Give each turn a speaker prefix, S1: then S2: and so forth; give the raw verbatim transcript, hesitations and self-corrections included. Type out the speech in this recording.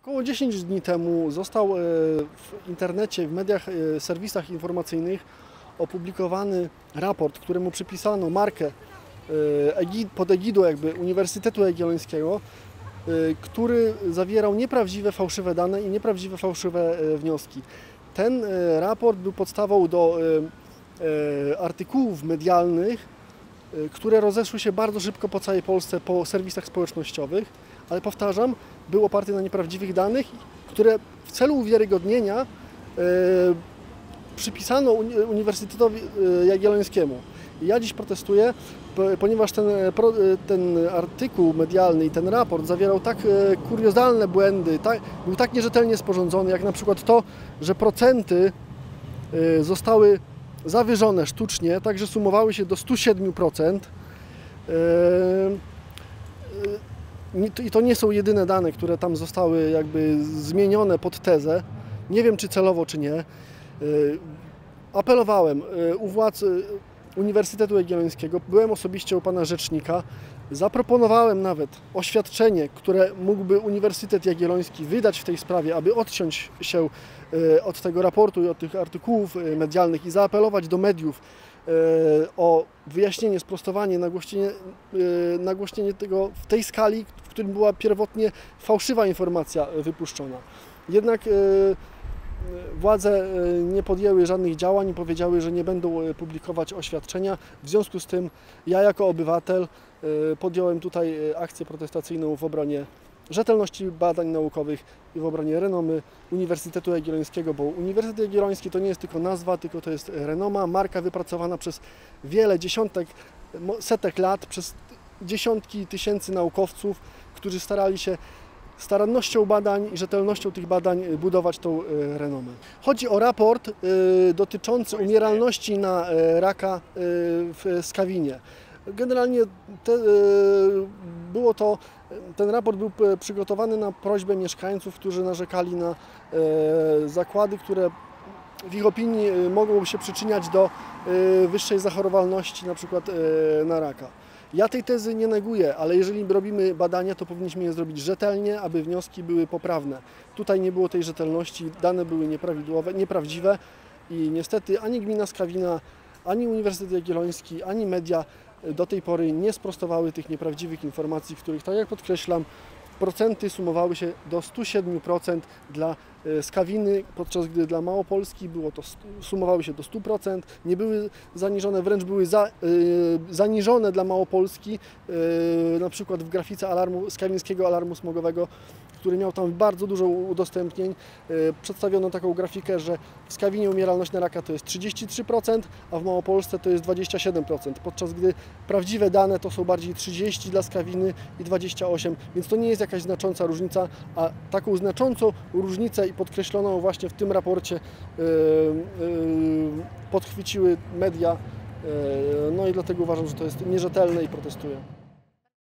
S1: Około dziesięć dni temu został w internecie, w mediach, serwisach informacyjnych opublikowany raport, któremu przypisano markę pod egidą jakby Uniwersytetu Jagiellońskiego, który zawierał nieprawdziwe, fałszywe dane i nieprawdziwe, fałszywe wnioski. Ten raport był podstawą do artykułów medialnych, które rozeszły się bardzo szybko po całej Polsce, po serwisach społecznościowych, ale powtarzam, był oparty na nieprawdziwych danych, które w celu uwiarygodnienia e, przypisano Uniwersytetowi Jagiellońskiemu. I ja dziś protestuję, ponieważ ten, ten artykuł medialny i ten raport zawierał tak kuriozalne błędy, tak, był tak nierzetelnie sporządzony, jak na przykład to, że procenty zostały zawyżone sztucznie, tak że sumowały się do stu siedmiu procent. I to nie są jedyne dane, które tam zostały jakby zmienione pod tezę. Nie wiem, czy celowo, czy nie. Apelowałem u władz Uniwersytetu Jagiellońskiego, byłem osobiście u pana rzecznika, zaproponowałem nawet oświadczenie, które mógłby Uniwersytet Jagielloński wydać w tej sprawie, aby odciąć się od tego raportu i od tych artykułów medialnych i zaapelować do mediów o wyjaśnienie, sprostowanie, nagłośnienie, nagłośnienie tego w tej skali, w którym była pierwotnie fałszywa informacja wypuszczona. Jednak władze nie podjęły żadnych działań i powiedziały, że nie będą publikować oświadczenia. W związku z tym ja jako obywatel podjąłem tutaj akcję protestacyjną w obronie rzetelności badań naukowych i w obronie renomy Uniwersytetu Jagiellońskiego, bo Uniwersytet Jagielloński to nie jest tylko nazwa, tylko to jest renoma, marka wypracowana przez wiele, dziesiątek, setek lat, przez dziesiątki tysięcy naukowców, którzy starali się starannością badań i rzetelnością tych badań budować tą renomę. Chodzi o raport y, dotyczący umieralności na raka y, w Skawinie. Generalnie te, y, było to, ten raport był przygotowany na prośbę mieszkańców, którzy narzekali na y, zakłady, które w ich opinii mogą się przyczyniać do y, wyższej zachorowalności, na przykład y, na raka. Ja tej tezy nie neguję, ale jeżeli robimy badania, to powinniśmy je zrobić rzetelnie, aby wnioski były poprawne. Tutaj nie było tej rzetelności, dane były nieprawidłowe, nieprawdziwe i niestety ani gmina Skawina, ani Uniwersytet Jagielloński, ani media do tej pory nie sprostowały tych nieprawdziwych informacji, w których, tak jak podkreślam, procenty sumowały się do stu siedmiu procent dla Skawiny, podczas gdy dla Małopolski było to, sumowały się do stu procent, nie były zaniżone, wręcz były za, y, zaniżone dla Małopolski, y, na przykład w grafice alarmu, skawińskiego alarmu smogowego, który miał tam bardzo dużo udostępnień. Y, przedstawiono taką grafikę, że w Skawinie umieralność na raka to jest trzydzieści trzy procent, a w Małopolsce to jest dwadzieścia siedem procent, podczas gdy prawdziwe dane to są bardziej trzydzieści dla Skawiny i dwadzieścia osiem, więc to nie jest jakaś znacząca różnica, a taką znaczącą różnicę i podkreśloną właśnie w tym raporcie yy, yy, podchwyciły media, yy, no i dlatego uważam, że to jest nierzetelne i protestuję.